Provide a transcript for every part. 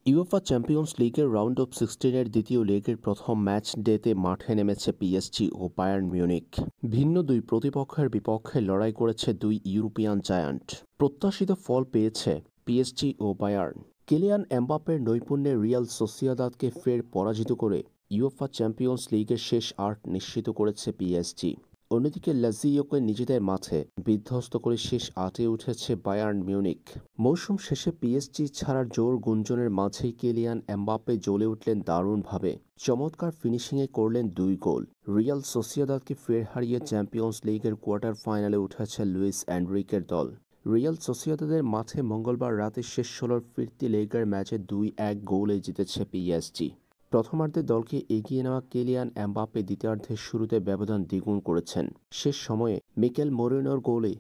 UEFA champions লিগের round of 16-এর দ্বিতীয় লেগের প্রথম ম্যাচ ডেতে মাঠে নেমেছে পিএসজি ও বায়ার্ন মিউনিখ। ভিন্ন দুই প্রতিপক্ষের বিপক্ষে লড়াই করেছে দুই ইউরোপিয়ান জায়ান্ট। প্রত্যাশিত ফল পেয়েছে পিএসজি ও বায়ার্ন। কিলিয়ান এমবাপ্পের নৈপুণ্যে রিয়াল সোসিয়াদাদকে ফের পরাজিত করে ইউএফা চ্যাম্পিয়ন্স লিগের শেষ ৮ নিশ্চিত করেছে পিএসজি। অন্যদিকে লাজিওকে নিজেদের মাঠে বিধ্বস্ত করে শেষ ৮-এ উঠেছে বায়ার্ন মিউনিখ। মৌসুম শেষে পিএসজি ছাড়ার জোর গুঞ্জনের মাঝেই কিলিয়ান এমবাপ্পে জ্বলে উঠলেন দারুণভাবে। চমৎকার ফিনিশিংয়ে করলেন ২ গোল। রিয়াল সোসিয়াদাদকে ফের হারিয়ে চ্যাম্পিয়ন্স লিগের কোয়ার্টার ফাইনালে উঠেছে লুইস এনরিকের দল। রিয়াল সোসিয়াদাদের মাঠে মঙ্গলবার রাতে শেষ ১৬ ফিরতি লেগের ম্যাচে ২-১ গোলে জিতেছে পিএসজি। প্রথমার্ধে দলকে এগিয়ে নেওয়া কিলিয়ান এমবাপ্পে দ্বিতীয়ার্ধের শুরুতে ব্যবধান দ্বিগুণ করেছেন। শেষ সময়ে মিকেল মেরিনোর গোলে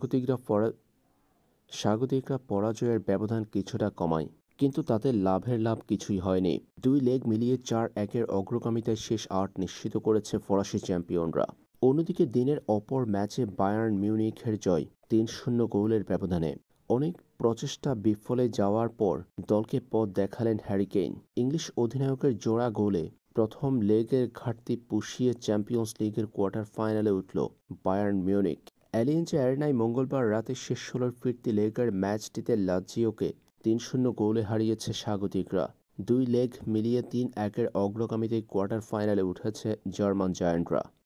স্বাগতিকরা পরাজয়ের ব্যবধান কিছুটা কমায়, কিন্তু তাদের লাভের লাভ কিছুই হয়নি। ২ লেগ মিলিয়ে ৪-১-এর অগ্রগামিতায় শেষ ৮ নিশ্চিত করেছে ফরাসি চ্যাম্পিয়নরা। অন্যদিকে দিনের অপর ম্যাচে বায়ার্ন মিউনিখের জয় ৩-০ গোলের ব্যবধানে। অনেক প্রচেষ্টা বিফলে যাওয়ার পর দলকে পথ দেখালেন হ্যারি কেইন। ইংলিশ অধিনায়কের জোড়া গোলে প্রথম লেগের ঘাটতি পুষিয়ে চ্যাম্পিয়ন্স লিগের কোয়ার্টার ফাইনালে উঠল বায়ার্ন মিউনিখ। অ্যালিয়েঞ্জ অ্যারেনায় মঙ্গলবার রাতে শেষ ১৬ ফিরতি লেগের ম্যাচটিতে লাজিওকে ৩-০ গোলে হারিয়েছে স্বাগতিকরা। ২ লেগ মিলিয়ে ৩-১-এর অগ্রগামীতে কোয়ার্টার ফাইনালে উঠেছে জার্মান জায়ান্টরা।